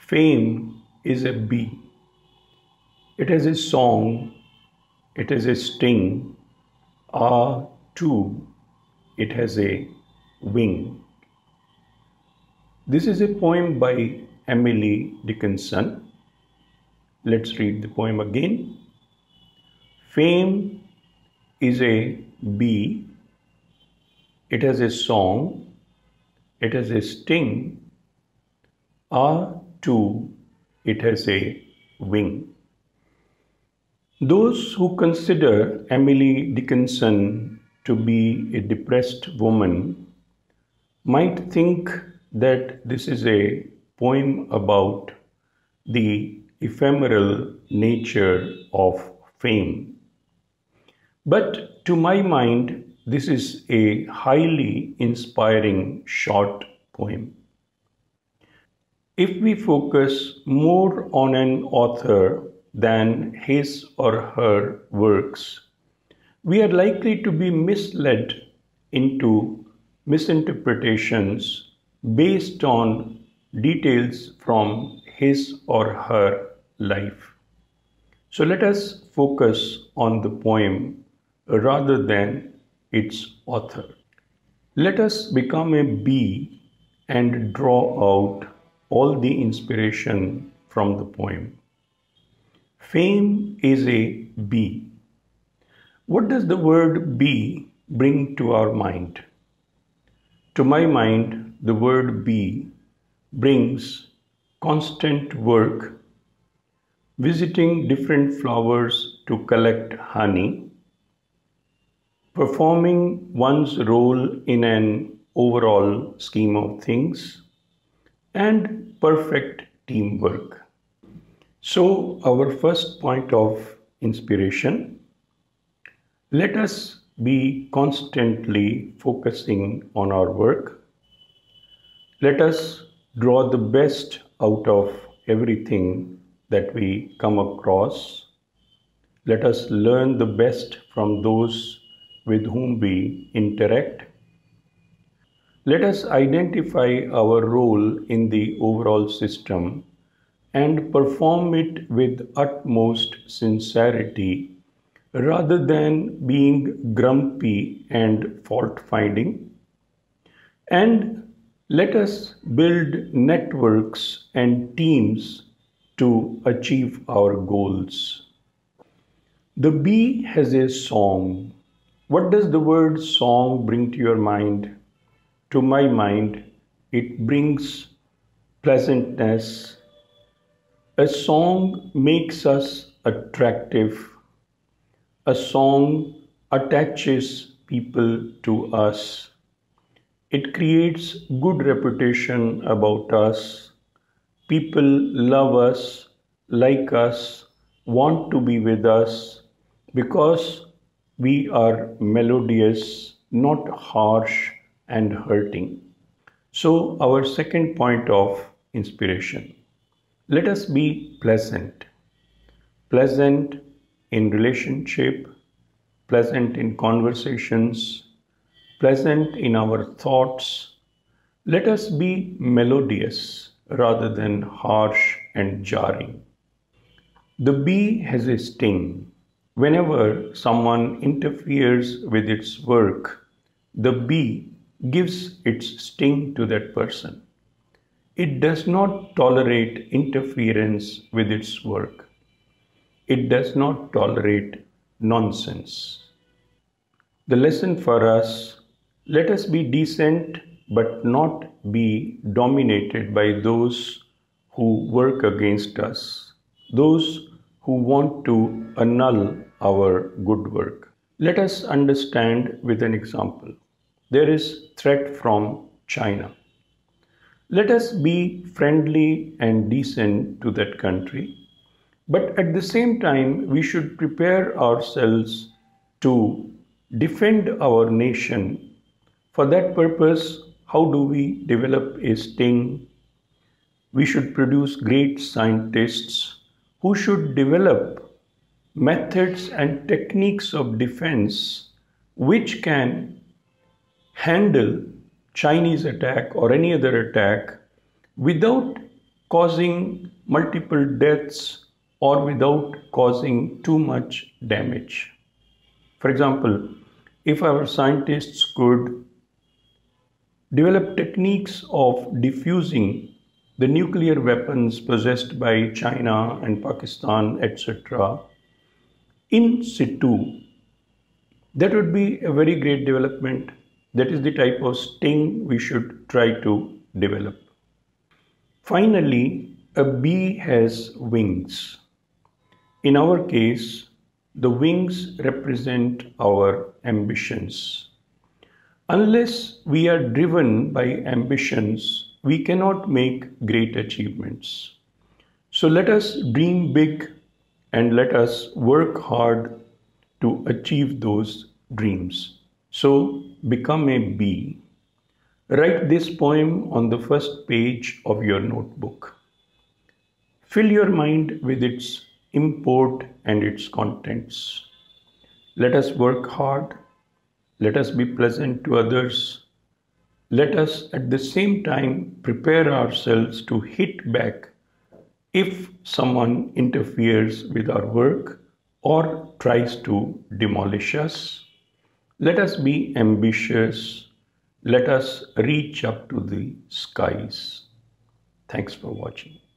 Fame is a bee. It has a song, it has a sting. Ah, too, it has a wing. This is a poem by Emily Dickinson. Let's read the poem again. Fame is a bee. It has a song, it has a sting. Ah, too, it has a wing. Those who consider Emily Dickinson to be a depressed woman might think that this is a poem about the ephemeral nature of fame. But to my mind, this is a highly inspiring short poem. If we focus more on an author than his or her works, we are likely to be misled into misinterpretations based on details from his or her life. So let us focus on the poem rather than its author. Let us become a bee and draw out all the inspiration from the poem. Fame is a bee. What does the word bee bring to our mind? To my mind, the word bee brings constant work, visiting different flowers to collect honey, performing one's role in an overall scheme of things, and perfect teamwork. So, our first point of inspiration, let us be constantly focusing on our work. Let us draw the best out of everything that we come across. Let us learn the best from those with whom we interact. Let us identify our role in the overall system and perform it with utmost sincerity rather than being grumpy and fault-finding. And let us build networks and teams to achieve our goals. The bee has a song. What does the word song bring to your mind? To my mind, it brings pleasantness. A song makes us attractive. A song attaches people to us. It creates good reputation about us. People love us, like us, want to be with us because we are melodious, not harsh and hurting. So, our second point of inspiration. Let us be pleasant. Pleasant in relationship, pleasant in conversations, pleasant in our thoughts. Let us be melodious rather than harsh and jarring. The bee has a sting. Whenever someone interferes with its work, the bee gives its sting to that person. It does not tolerate interference with its work. It does not tolerate nonsense. The lesson for us, let us be decent but not be dominated by those who work against us, those who want to annul our good work. Let us understand with an example. There is threat from China. Let us be friendly and decent to that country, but at the same time, we should prepare ourselves to defend our nation. For that purpose, how do we develop a sting? We should produce great scientists who should develop methods and techniques of defense which can handle Chinese attack or any other attack without causing multiple deaths or without causing too much damage. For example, if our scientists could develop techniques of diffusing the nuclear weapons possessed by China and Pakistan, etc., in situ, that would be a very great development. That is the type of sting we should try to develop. Finally, a bee has wings. In our case, the wings represent our ambitions. Unless we are driven by ambitions, we cannot make great achievements. So let us dream big and let us work hard to achieve those dreams. So become a bee. Write this poem on the first page of your notebook. Fill your mind with its import and its contents. Let us work hard. Let us be pleasant to others. Let us at the same time prepare ourselves to hit back if someone interferes with our work or tries to demolish us. Let us be ambitious. Let us reach up to the skies. Thanks for watching.